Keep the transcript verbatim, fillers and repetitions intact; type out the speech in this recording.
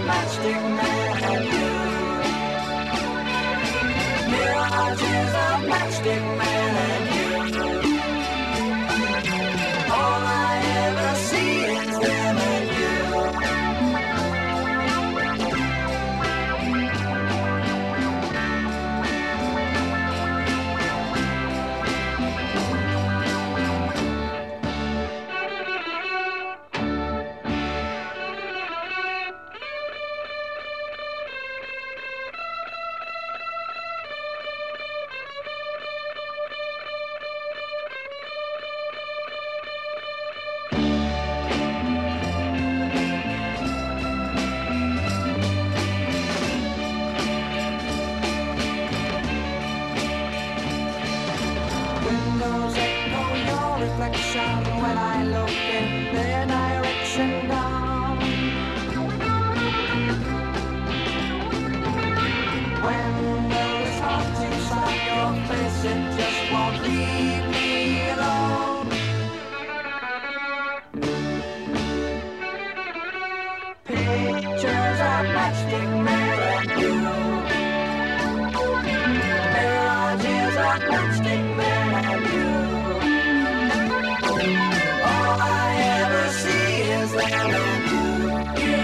Matchstick Man and you. Mirages of Matchstick Man and you. All I ever see is them and you. Windows echo your reflection when I look in their direction down. When it's hard to sign your face, it just won't leave me alone. Pictures of Matchstick Man and you. Mirages of Matchstick Man and you. All I ever see is them and you.